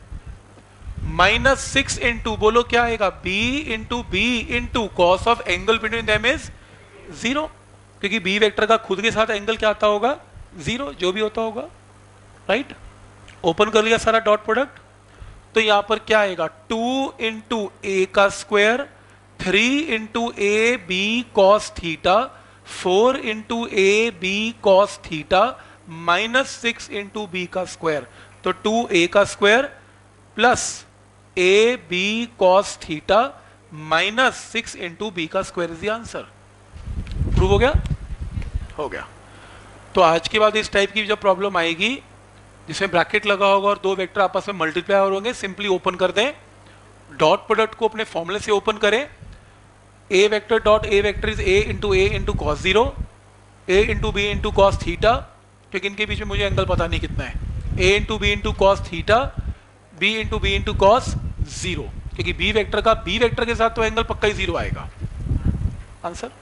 -6 इंटू, बोलो क्या आएगा? B into B into cos of angle between them is 0, क्योंकि बी वेक्टर का खुद के साथ एंगल क्या आता होगा? 0, जो भी होता होगा, राइट। ओपन कर लिया सारा डॉट प्रोडक्ट, तो यहां पर क्या आएगा? 2 इंटू ए का square, 3 into A B cos theta, 4 into A B cos theta, -6 into B का स्क्वायर, तो 2a का square plus A B cos theta -6 into B का square is the answer. Prove हो गया? हो गया। तो आज के बाद इस टाइप की जब प्रॉब्लम आएगी जिसमें ब्रैकेट लगा होगा और दो वेक्टर आपस में मल्टीप्लाई होंगे, सिंपली ओपन कर दें, डॉट प्रोडक्ट को अपने फॉर्मूले से ओपन करें। A vector dot A vector is A into cos 0, A into B into cos theta, क्योंकि इनके बीच में मुझे एंगल पता नहीं कितना है, A into B into cos theta, B into cos 0, क्योंकि बी वेक्टर का बी वेक्टर के साथ तो एंगल पक्का ही 0 आएगा। आंसर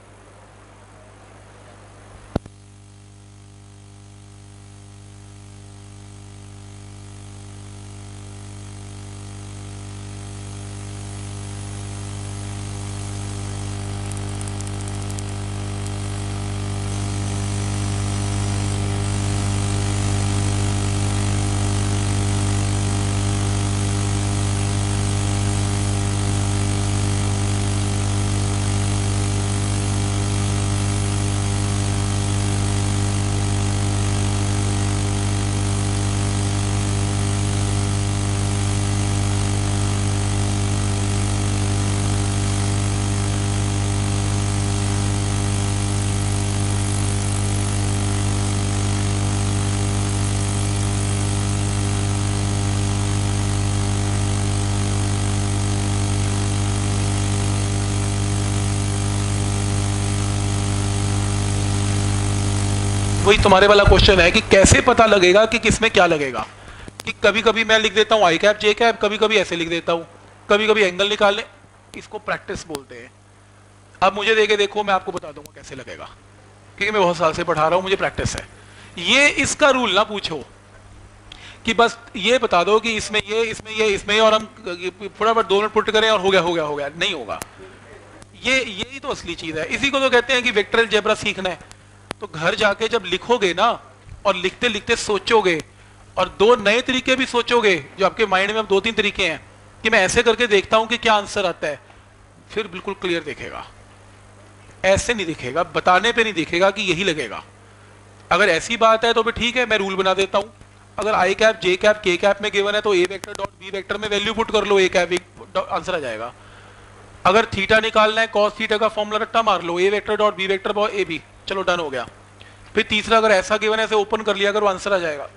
वही तुम्हारे वाला क्वेश्चन है कि कैसे पता लगेगा कि किसमें क्या लगेगा। कि कभी कभी मैं लिख देता हूँ आई कैप जे कैप, कभी कभी ऐसे लिख देता हूँ, कभी कभी एंगल निकालने, इसको प्रैक्टिस बोलते हैं। अब मुझे देके देखो, मैं आपको बता दूंगा कैसे लगेगा, क्योंकि मैं बहुत साल से पढ़ा रहा हूँ, मुझे प्रैक्टिस है। ये इसका रूल ना पूछो कि बस ये बता दो कि इसमें ये, इसमें ये, इसमें ये, और हम फटाफट 2 मिनट पुट करें और हो गया हो गया हो गया, नहीं होगा। यही तो असली चीज है। इसी को तो कहते हैं कि वेक्टर अलजेब्रा सीखना है। तो घर जाके जब लिखोगे ना, और लिखते लिखते सोचोगे, और 2 नए तरीके भी सोचोगे, जो आपके माइंड में अब 2-3 तरीके हैं कि मैं ऐसे करके देखता हूं कि क्या आंसर आता है, फिर बिल्कुल क्लियर दिखेगा। ऐसे नहीं दिखेगा, बताने पे नहीं दिखेगा कि यही लगेगा। अगर ऐसी बात है तो भी ठीक है, मैं रूल बना देता हूं। अगर I cap J cap K cap में गिवन है तो A vector dot B vector में वैल्यू पुट कर लो, ए कैप आंसर आ जाएगा। अगर थीटा निकालना है, कॉस थीटा का फॉर्मूला रट्टा मार लो, A vector dot B vector by A B, चलो डन हो गया। फिर तीसरा अगर ऐसा गिवन है, ऐसे ओपन कर लिया, अगर वो आंसर आ जाएगा।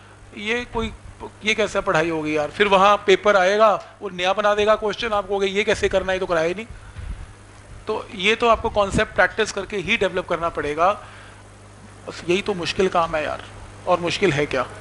ये कैसा पढ़ाई होगी यार। फिर वहां पेपर आएगा, वो नया बना देगा क्वेश्चन, आपको ये कैसे करना है, तो कराया ही नहीं। तो ये तो आपको कॉन्सेप्ट प्रैक्टिस करके ही डेवलप करना पड़ेगा। बस यही तो मुश्किल काम है यार, और मुश्किल है क्या,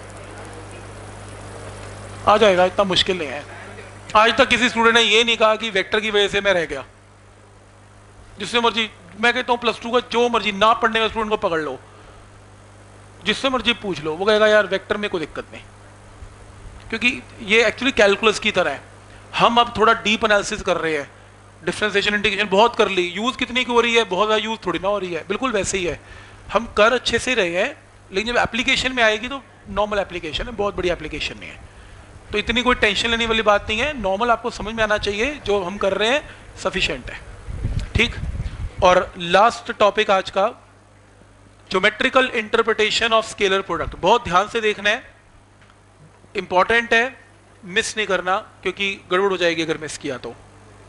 आ जाएगा, इतना मुश्किल नहीं है। आज तक किसी स्टूडेंट ने ये नहीं कहा कि वेक्टर की वजह से मैं रह गया। जिससे मर्जी, मैं कहता हूँ +2 का जो मर्जी ना पढ़ने का स्टूडेंट को पकड़ लो, जिससे मर्जी पूछ लो, वो कहेगा यार वेक्टर में कोई दिक्कत नहीं। क्योंकि ये एक्चुअली कैलकुलस की तरह है। हम अब थोड़ा डीप एनालिसिस कर रहे हैं, डिफरेंशिएशन इंटीग्रेशन बहुत कर ली, यूज कितनी की हो रही है, बहुत ज़्यादा यूज थोड़ी ना हो रही है, बिल्कुल वैसे ही है। हम कर अच्छे से रहे हैं, लेकिन जब एप्लीकेशन में आएगी तो नॉर्मल एप्लीकेशन है, बहुत बड़ी एप्लीकेशन नहीं है। तो इतनी कोई टेंशन लेने वाली बात नहीं है, नॉर्मल आपको समझ में आना चाहिए, जो हम कर रहे हैं सफिशिएंट है, ठीक। और लास्ट टॉपिक आज का, geometrical interpretation of scalar product. बहुत ध्यान से देखना है, इंपॉर्टेंट है, मिस नहीं करना, क्योंकि गड़बड़ हो जाएगी अगर मिस किया तो।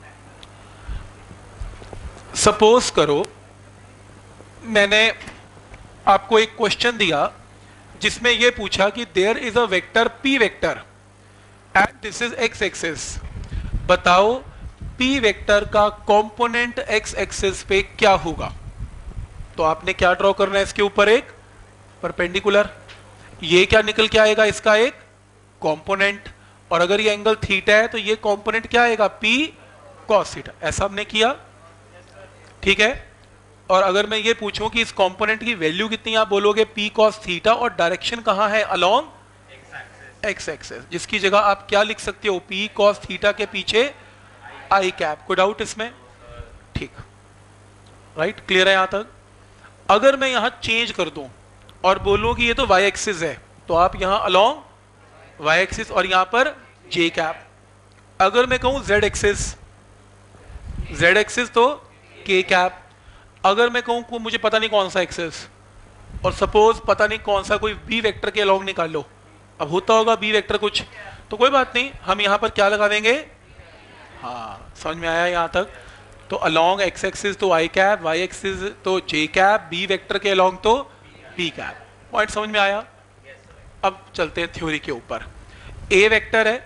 सपोज करो मैंने आपको एक क्वेश्चन दिया जिसमें यह पूछा कि there is a vector P vector and this is X axis, बताओ पी वेक्टर का कंपोनेंट एक्स एक्सिस पे क्या होगा। तो आपने क्या ड्रॉ करना है, इसके ऊपर एक परपेंडिकुलर, ये क्या निकल के आएगा, इसका एक कंपोनेंट, और अगर ये एंगल थीटा है तो ये कंपोनेंट क्या आएगा, पी कॉस थीटा। ऐसा हमने किया, ठीक है। और अगर मैं ये पूछूं कि इस कंपोनेंट की वैल्यू कितनी, आप बोलोगे पी कॉस थीटा, और डायरेक्शन कहां है, अलोंग एक्स एक्सिस, जिसकी जगह आप क्या लिख सकते हो, पी कॉस थीटा के पीछे आई कैप। कोई डाउट इसमें, ठीक, राइट, क्लियर है यहां तक। अगर मैं यहां चेंज कर दूं और बोलूं कि ये तो वाई एक्सिस है, तो आप यहां अलोंग वाई एक्सिस और यहां पर जे कैप। अगर मैं कहूं जेड एक्सिस, जेड एक्सिस तो के कैप। अगर मैं कहूं मुझे पता नहीं कौन सा एक्सिस, और सपोज पता नहीं कौन सा कोई बी वेक्टर के अलोंग निकाल लो, अब होता होगा बी वेक्टर कुछ, तो कोई बात नहीं, हम यहां पर क्या लगा देंगे, हाँ समझ में आया यहां तक। तो अलोंग एक्स एक्सिस तो आई कैप, वाई एक्सिस तो जे कैप, बी वेक्टर के अलोंग तो बी कैप। पॉइंट समझ में आया। अब चलते हैं थ्योरी के ऊपर। ए वेक्टर है,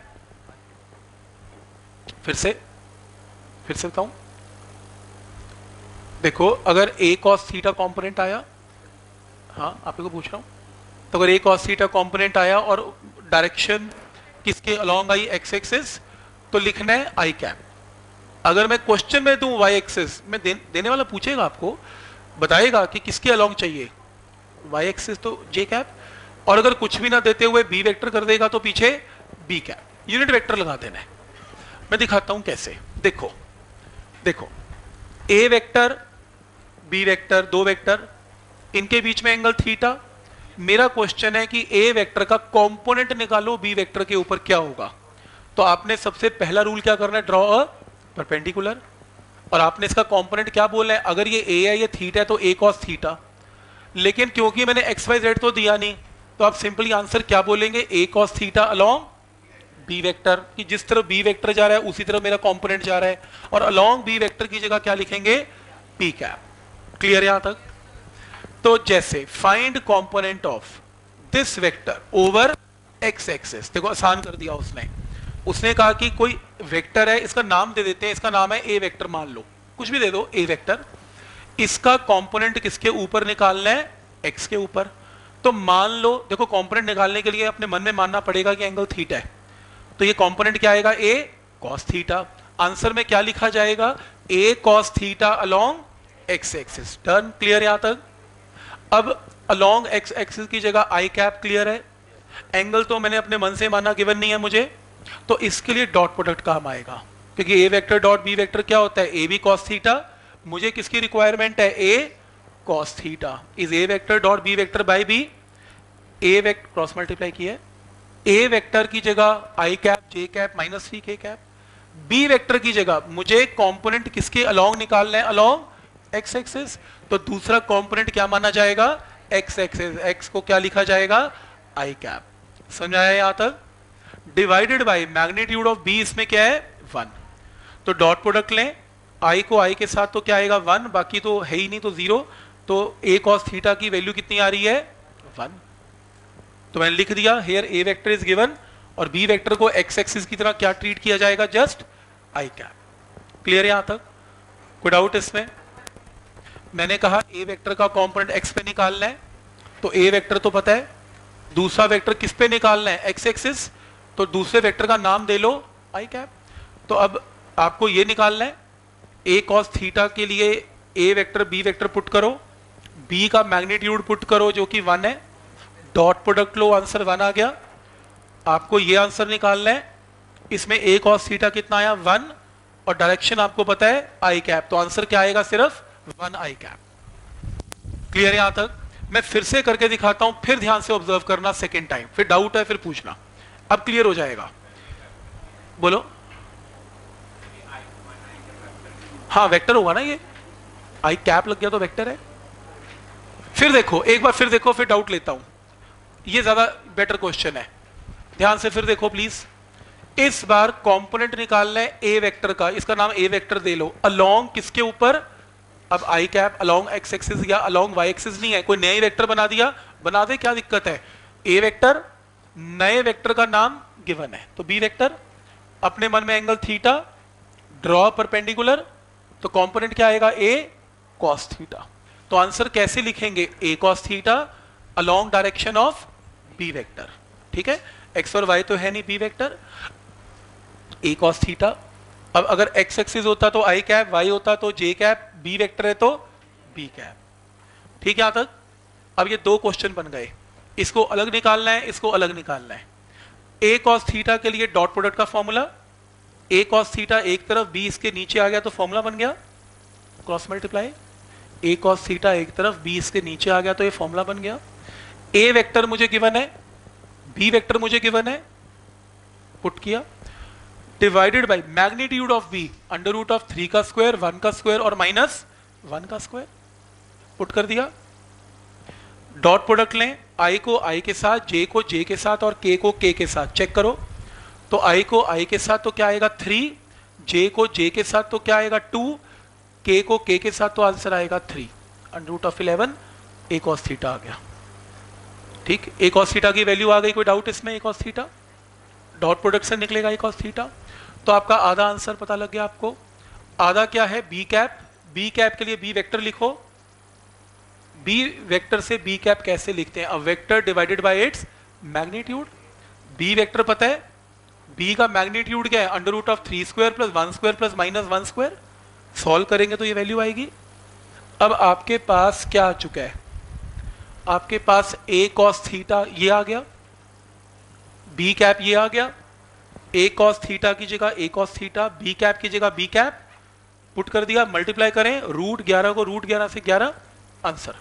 फिर से बताऊं, देखो अगर ए कॉस थीटा कंपोनेंट आया, हाँ आप को पूछ रहा हूं, तो अगर ए कॉस थीटा कंपोनेंट आया और डायरेक्शन किसके अलोंग आई, एक्स एक्सिस, तो लिखना है आई कैप। अगर मैं क्वेश्चन में दूं वाई एक्सिस, मैं देने वाला पूछेगा, आपको बताएगा कि किसके अलोंग चाहिए, वाई एक्सिस तो जे कैप, और अगर कुछ भी ना देते हुए बी वेक्टर कर देगा तो पीछे बी कैप, यूनिट वेक्टर लगा देना है। मैं दिखाता हूं कैसे, देखो A vector B vector, 2 vector, इनके बीच में एंगल थीटा। मेरा क्वेश्चन है कि ए वेक्टर का कंपोनेंट निकालो बी वेक्टर के ऊपर क्या होगा। तो आपने सबसे पहला रूल क्या करना है, ड्रॉ अ परपेंडिकुलर, और आपने इसका कंपोनेंट क्या बोलना है, अगर ये ए है ये थीटा है तो ए कॉस थीटा। लेकिन क्योंकि मैंने एक्स वाई जेड तो दिया नहीं, तो आप सिंपली आंसर क्या बोलेंगे, A cos theta along B vector, कि जिस तरह बी वेक्टर जा रहा है उसी तरह मेरा कंपोनेंट जा रहा है, और अलोंग बी वेक्टर की जगह क्या लिखेंगे, पी कैप। क्लियर यहां तक। तो जैसे find component of this vector over X axis, देखो आसान कर दिया उसने कहा कि कोई वेक्टर है, इसका नाम दे देते हैं, इसका नाम है ए वेक्टर, मान लो कुछ भी दे दो, ए वेक्टर, इसका कंपोनेंट किसके ऊपर निकालना है, x के ऊपर। तो मान लो, देखो कंपोनेंट निकालने के लिए अपने मन में मानना पड़ेगा कि एंगल थीटा है, तो ये कंपोनेंट क्या आएगा, a cos थीटा। आंसर में क्या लिखा जाएगा, a cos theta along x axis. Done, clear यहां तक। अब अलोंग x एक्सिस की जगह आई कैप, क्लियर है। एंगल तो मैंने अपने मन से माना, गिवन नहीं है मुझे, तो इसके लिए डॉट प्रोडक्ट काम आएगा, क्योंकि a vector dot b vector क्या होता है, a b cos थीटा। मुझे किसकी रिक्वायरमेंट है, a cos theta is a vector dot b vector by b। a vector cross multiply किया है, a वेक्टर की जगह I cap j cap minus 3k cap. b vector की जगह मुझे कंपोनेंट किसके अलोंग निकालना है, अलोंग x एक्सिस। तो दूसरा कंपोनेंट क्या माना जाएगा, x एक्सिस। x को क्या लिखा जाएगा, आई कैप। समझाया यहां तक। Divided by magnitude of b, इसमें क्या है 1। तो डॉट प्रोडक्ट लें, i को i के साथ तो क्या आएगा 1, बाकी तो है ही नहीं तो 0। तो a cos थीटा की वैल्यू कितनी आ रही है, 1। तो मैंने लिख दिया here a vector is given, और b वेक्टर को x एक्सिस की तरह क्या ट्रीट किया जाएगा, जस्ट आई कैप। क्लियर यहां तक, कोई डाउट इसमें। मैंने कहा a वेक्टर का कंपोनेंट x पे निकालना है, तो a वेक्टर तो पता है, दूसरा वेक्टर किस पे निकालना है, x एक्सिस। तो दूसरे वेक्टर का नाम दे लो आई कैप। तो अब आपको ये निकालना है, a cos थीटा के लिए a vector b vector put करो, b का मैग्नीट्यूड पुट करो जो कि 1 है, डॉट प्रोडक्ट लो, आंसर 1 आ गया। आपको ये आंसर निकालना है, इसमें a cos थीटा कितना आया 1, और डायरेक्शन आपको पता है आई कैप, तो आंसर क्या आएगा, सिर्फ 1 आई कैप। क्लियर यहां तक। मैं फिर से करके दिखाता हूं, फिर ध्यान से ऑब्जर्व करना सेकेंड टाइम, फिर डाउट है फिर पूछना, अब क्लियर हो जाएगा। बोलो। हाँ वेक्टर होगा ना, ये आई कैप लग गया तो वेक्टर है। फिर देखो, एक बार फिर देखो, फिर डाउट लेता हूं, ये ज्यादा बेटर क्वेश्चन है, ध्यान से फिर देखो प्लीज। इस बार कंपोनेंट निकालना है ए वेक्टर का, इसका नाम ए वेक्टर दे लो, अलोंग किसके ऊपर, अब I cap along X axis या अलोंग वाई एक्सिस नहीं है, कोई नया वेक्टर बना दिया, बना दे, क्या दिक्कत है। ए वेक्टर, नए वेक्टर का नाम गिवन है, तो बी वेक्टर, अपने मन में एंगल थीटा, ड्रॉ परपेंडिकुलर, तो कंपोनेंट क्या आएगा, ए cos थीटा। तो आंसर कैसे लिखेंगे, A cos theta along direction of B vector. ठीक है, एक्स और वाई तो है नहीं, B vector, A cos theta. अब अगर एक्स एक्सिस होता तो आई कैप, वाई होता तो जे कैप, बी वेक्टर है तो बी कैप। ठीक है यहां तक। अब ये दो क्वेश्चन बन गए, इसको अलग निकालना है, इसको अलग निकालना है। ए cos थीटा के लिए डॉट प्रोडक्ट का फॉर्मूला, ए cos थीटा एक तरफ, बी इसके नीचे आ गया तो फॉर्मूला बन गया cross multiply. A cos theta एक तरफ, बी इसके नीचे आ गया तो ये फॉर्मूला बन गया। ए वेक्टर मुझे गिवन है, बी वेक्टर मुझे गिवन है, पुट किया, divided by magnitude of B, under root of 3 का स्क्वायर, 1 का स्क्वायर और माइनस 1 का स्क्वायर, पुट कर दिया। डॉट प्रोडक्ट लें, आई को आई के साथ, जे को जे के साथ और के को के के साथ, चेक करो। तो आई को आई के साथ तो क्या आएगा 3, जे को जे के साथ तो क्या आएगा 2, के को के के साथ तो आंसर आएगा 3, under root of 11 A cos theta आ गया। ठीक, ए cos थीटा की वैल्यू आ गई, कोई डाउट इसमें, A cos theta dot product से निकलेगा ए cos थीटा। तो आपका आधा आंसर पता लग गया आपको। आधा क्या है, बी कैप, बी कैप के लिए बी वेक्टर लिखो, बी वेक्टर से बी कैप कैसे लिखते हैं, a vector divided by its magnitude. B vector पता है, बी का मैग्नीट्यूड क्या है, under root of 3 square plus 1 square plus minus 1 square. Solve करेंगे तो ये वैल्यू आएगी। अब आपके पास क्या आ चुका है, आपके पास ए cos थीटा ये आ गया, बी कैप ये आ गया, ए cos थीटा की जगह A cos theta, B cap की जगह बी कैप, पुट कर दिया, मल्टीप्लाई करें, रूट 11 को रूट 11 से 11, आंसर।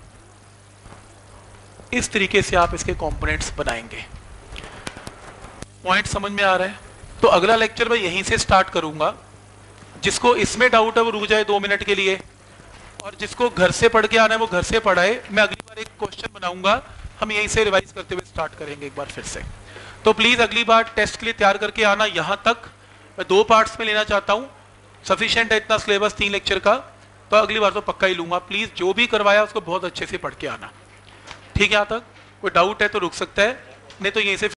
इस तरीके से आप इसके कंपोनेंट्स बनाएंगे। पॉइंट समझ में आ रहा है। तो अगला लेक्चर मैं यहीं से स्टार्ट करूंगा। जिसको इसमें डाउट है वो रुक जाए 2 मिनट के लिए, और जिसको घर से पढ़ के आना है वो घर से पढ़ाए। मैं अगली बार एक क्वेश्चन बनाऊंगा, हम यहीं से रिवाइज करते हुए स्टार्ट करेंगे एक बार फिर से। तो प्लीज अगली बार टेस्ट के लिए तैयार करके आना। यहां तक मैं 2 पार्ट्स में लेना चाहता हूं, सफिशिएंट है इतना सिलेबस 3 लेक्चर का, तो अगली बार तो पक्का ही लूंगा। प्लीज जो भी करवाया उसको बहुत अच्छे से पढ़ के आना। ठीक है, यहां तक कोई डाउट है तो रुक सकता है, नहीं तो यहीं से